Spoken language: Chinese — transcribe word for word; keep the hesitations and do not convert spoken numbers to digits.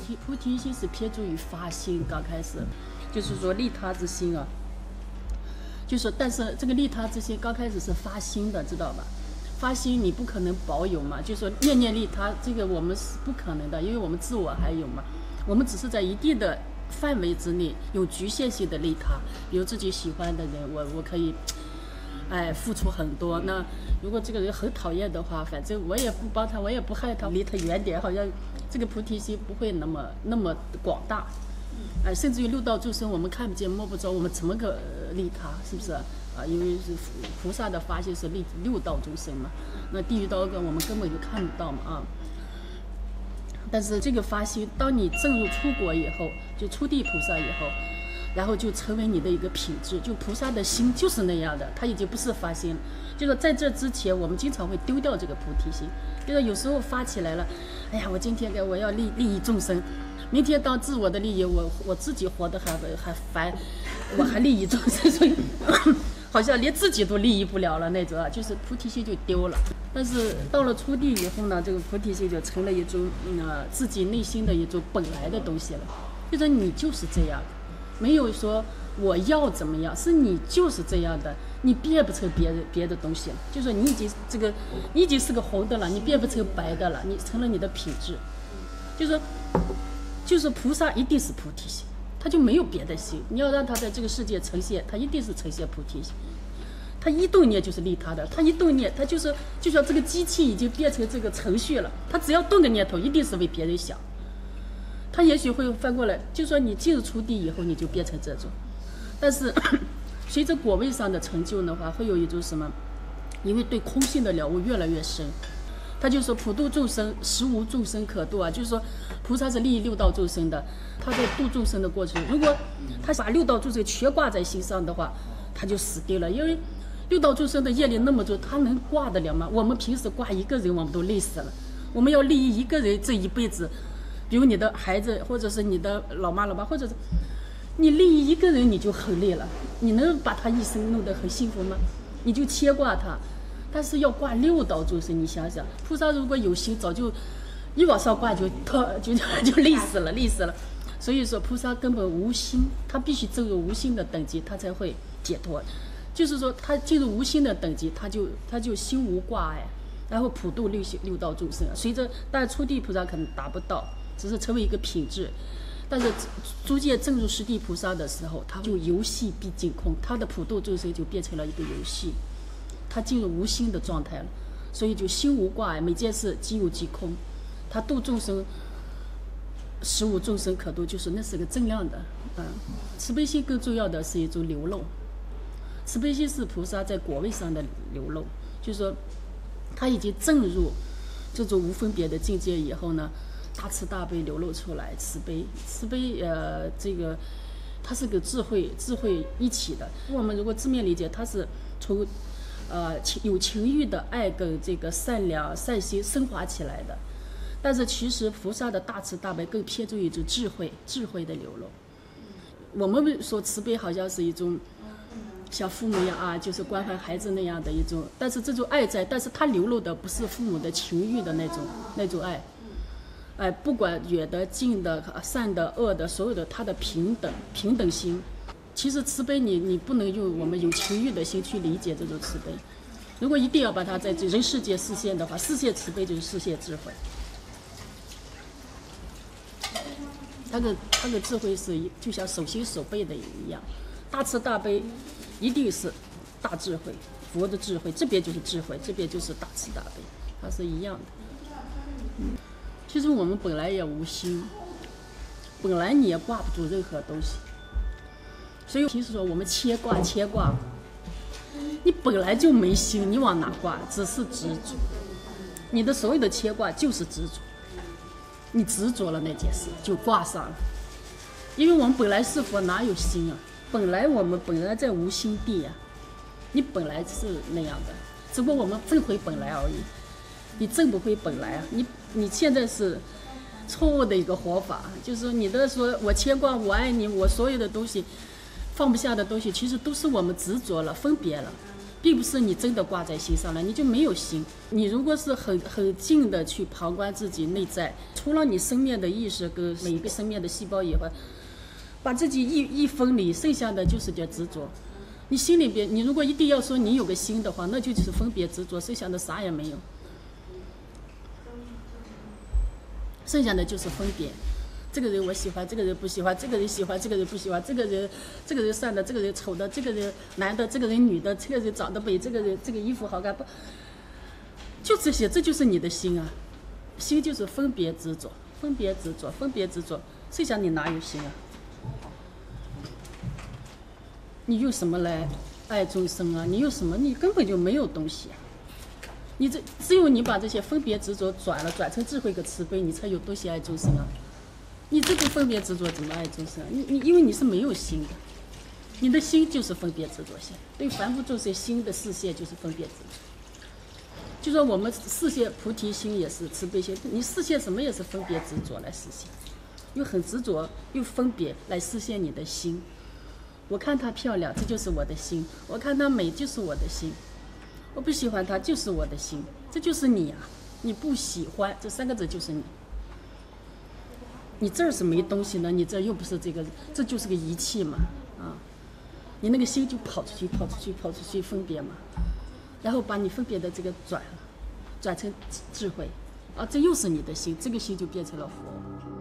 提菩提心是偏重于发心，刚开始就是说利他之心啊，就是但是这个利他之心刚开始是发心的，知道吧？发心你不可能保有嘛，就说念念利他，这个我们是不可能的，因为我们自我还有嘛，我们只是在一定的范围之内有局限性的利他，比如自己喜欢的人，我我可以，哎，付出很多。那如果这个人很讨厌的话，反正我也不帮他，我也不害他，离他远点，好像这个菩提心不会那么那么广大。哎，甚至于六道众生我们看不见摸不着，我们怎么个利他？是不是啊？因为是菩萨的发心是利六道众生嘛，那地狱道根我们根本就看不到嘛啊。但是这个发心，当你证入出国以后，就出地菩萨以后，然后就成为你的一个品质。就菩萨的心就是那样的，他已经不是发心了。就是在这之前，我们经常会丢掉这个菩提心。就是有时候发起来了，哎呀，我今天给我要利利益众生。明天当自我的利益，我我自己活得还还烦，我还利益众生，所以好像连自己都利益不了了那种啊，就是菩提心就丢了。但是到了初地以后呢，这个菩提心就成了一种呃自己内心的一种本来的东西了，就是你就是这样的，没有说我要怎么样，是你就是这样的，你变不成别的别的东西了。就说你已经这个你已经是个红的了，你变不成白的了，你成了你的品质，就说。就是菩萨一定是菩提心，他就没有别的心。你要让他在这个世界呈现，他一定是呈现菩提心。他一动念就是利他的，他一动念，他就是就像这个机器已经变成这个程序了，他只要动个念头，一定是为别人想。他也许会翻过来，就说你进入初地以后，你就变成这种。但是随着果位上的成就的话，会有一种什么？因为对空性的了悟越来越深。他就说普度众生，实无众生可度啊，就是说菩萨是利益六道众生的，他在度众生的过程，如果他把六道众生全挂在心上的话，他就死定了。因为六道众生的业力那么重，他能挂得了吗？我们平时挂一个人我们都累死了，我们要利益一个人这一辈子，比如你的孩子，或者是你的老妈老爸，或者是你利益一个人你就很累了，你能把他一生弄得很幸福吗？你就牵挂他。但是要挂六道众生，你想想，菩萨如果有心，早就一往上挂就就就累死了，累死了。所以说，菩萨根本无心，他必须证入无心的等级，他才会解脱。就是说，他进入无心的等级，他就他就心无挂碍，然后普度六六道众生。随着，但是初地菩萨可能达不到，只是成为一个品质。但是逐渐证入十地菩萨的时候，他就游戏毕竟空，他的普度众生就变成了一个游戏。他进入无心的状态了，所以就心无挂碍，每件事即有即空。他度众生，实无众生可度，就是那是个正量的。嗯，慈悲心更重要的是一种流露。慈悲心是菩萨在果位上的流露，就是说他已经证入这种无分别的境界以后呢，大慈大悲流露出来，慈悲慈悲呃这个它是个智慧智慧一起的。我们如果字面理解，它是从呃，情有情欲的爱跟这个善良善心升华起来的，但是其实菩萨的大慈大悲更偏重于一种智慧智慧的流露。我们说慈悲好像是一种像父母一样啊，就是关怀孩子那样的一种，但是这种爱在，但是它流露的不是父母的情欲的那种那种爱，哎，不管远的近的善的恶的，所有的它的平等平等心。其实慈悲你你不能用我们有情欲的心去理解这种慈悲，如果一定要把它在人世界实现的话，实现慈悲就是实现智慧。它的它的智慧是就像手心手背的一样，大慈大悲一定是大智慧，佛的智慧这边就是智慧，这边就是大慈大悲，它是一样的。嗯，其实我们本来也无心，本来你也挂不住任何东西。所以平时说我们牵挂牵挂，你本来就没心，你往哪挂？只是执着，你的所有的牵挂就是执着，你执着了那件事就挂上了。因为我们本来是佛，哪有心啊？本来我们本来在无心地啊，你本来是那样的，只不过我们证回本来而已。你证不回本来啊，你你现在是错误的一个活法，就是你的说我牵挂，我爱你，我所有的东西。放不下的东西，其实都是我们执着了、分别了。 并不是你真的挂在心上了，你就没有心。你如果是很很静的去旁观自己内在，除了你生命的意识跟每一个生命的细胞以外，把自己一一分离，剩下的就是点执着。你心里边，你如果一定要说你有个心的话，那就就是分别执着，剩下的啥也没有，剩下的就是分别。这个人我喜欢，这个人不喜欢，这个人喜欢，这个人不喜欢，这个人这个人善的，这个人丑的，这个人男的，这个人女的，这个人长得美，这个人这个衣服好看不？就这些，这就是你的心啊。心就是分别执着，分别执着，分别执着，剩下你哪有心啊？你用什么来爱众生啊？你用什么？你根本就没有东西啊！你这只有你把这些分别执着转了，转成智慧和慈悲，你才有东西爱众生啊！你这个分别执着怎么爱众生啊？你你因为你是没有心的，你的心就是分别执着心。对凡夫众生心的视线就是分别执着。就说我们视线菩提心也是慈悲心，你视线什么也是分别执着来视线，又很执着又分别来视线你的心。我看她漂亮，这就是我的心；我看她美，就是我的心；我不喜欢她，就是我的心。这就是你啊！你不喜欢这三个字就是你。你这儿是没东西呢，你这又不是这个，这就是个仪器嘛，啊！你那个心就跑出去，跑出去，跑出去分别嘛，然后把你分别的这个转了，转成智慧，啊，这又是你的心，这个心就变成了佛。